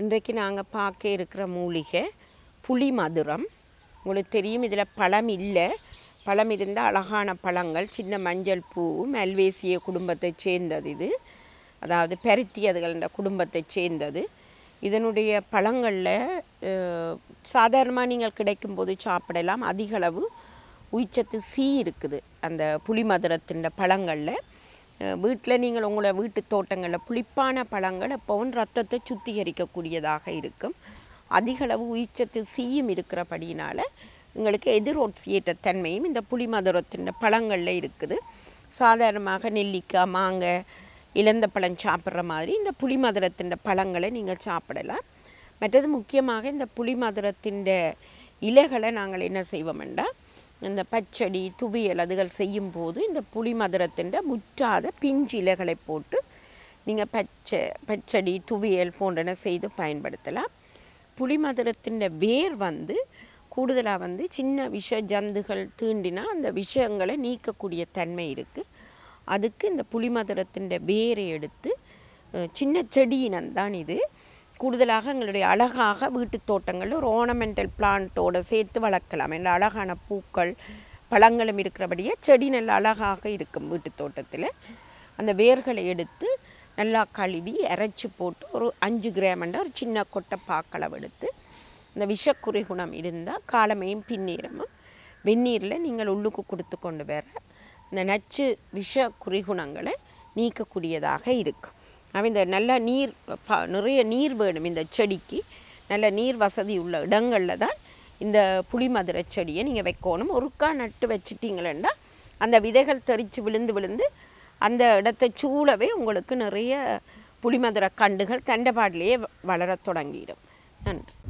இன்றைக்கு நாங்கள் பார்க்க இருக்கிற மூலிகை புளி மதுரம். உங்களுக்கு தெரியும், இதில் பழம் இல்லை. பழம் இருந்தால் அழகான பழங்கள், சின்ன மஞ்சள் பூ, மல்வேசிய குடும்பத்தை சேர்ந்தது. இது அதாவது பருத்தி அதுகள குடும்பத்தை சேர்ந்தது. இதனுடைய பழங்களில் சாதாரணமாக நீங்கள் கிடைக்கும்போது சாப்பிடலாம். அதிகளவு உயிர்ச்சத்து சி இருக்குது அந்த புளி மதுரத்தின் பழங்களில். வீட்டில் நீங்கள் உங்களை வீட்டு தோட்டங்களில் புளிப்பான பழங்கள் எப்பவும் ரத்தத்தை சுத்திகரிக்கக்கூடியதாக இருக்கும். அதிகளவு உயிர்ச்சத்து சியும் இருக்கிறபடியினால் உங்களுக்கு எதிரொட்சியேற்ற தன்மையும் இந்த புளி மதுரத்தின் பழங்களில் இருக்குது. சாதாரணமாக நெல்லிக்காய், மாங்காய், இலந்த பழம் சாப்பிட்ற மாதிரி இந்த புளி மதுரத்தின் பழங்களை நீங்கள் சாப்பிடலாம். மற்றது முக்கியமாக இந்த புளி மதுரத்தின் இலைகளை நாங்கள் என்ன செய்வோம்னா, இந்த பச்சடி, துவியல் அதுகள் செய்யும்போது இந்த புளி மதுரத்தின் முற்றாத பிஞ்சு இலைகளை போட்டு நீங்கள் பச்சடி, துவியல் போன்றன செய்து பயன்படுத்தலாம். புளி மதுரத்தின் வேர் கூடுதலாக சின்ன விஷ ஜந்துகள் தீண்டினா அந்த விஷங்களை நீக்கக்கூடிய தன்மை இருக்குது. அதுக்கு இந்த புளி மதுரத்தின் வேரை எடுத்து சின்ன செடியினந்தான் இது. கூடுதலாக எங்களுடைய அழகாக வீட்டு தோட்டங்களில் ஒரு ஓர்னமெண்டல் பிளான்ட்டோடு சேர்த்து வளர்க்கலாம். என்ற அழகான பூக்கள் பழங்களும் இருக்கிறபடியே செடி நல்ல அழகாக இருக்கும் வீட்டு தோட்டத்தில். அந்த வேர்களை எடுத்து நல்லா கழுவி அரைச்சி போட்டு ஒரு 5 கிராம் ஒரு சின்ன கொட்டை பாக்களவு எடுத்து இந்த விஷக்குறி குணம் இருந்தால் காலமையும் பின்னீரமும் வெந்நீரில் நீங்கள் உள்ளுக்கு கொடுத்து கொண்டு வர இந்த நச்சு விஷ குறிகுணங்களை நீக்கக்கூடியதாக இருக்கும். இந்த நல்ல நீர் நிறைய நீர் வேணும் இந்த செடிக்கு. நல்ல நீர் வசதி உள்ள இடங்களில் தான் இந்த புளி மதுரை செடியை நீங்கள் வைக்கணும். ஒருக்கா நட்டு வச்சிட்டிங்களா அந்த விதைகள் தெரித்து விழுந்து அந்த இடத்தை சூழவே உங்களுக்கு நிறைய புளிமதுரை கண்டுகள் தண்டபாடிலேயே வளர தொடங்கிடும். நன்றி.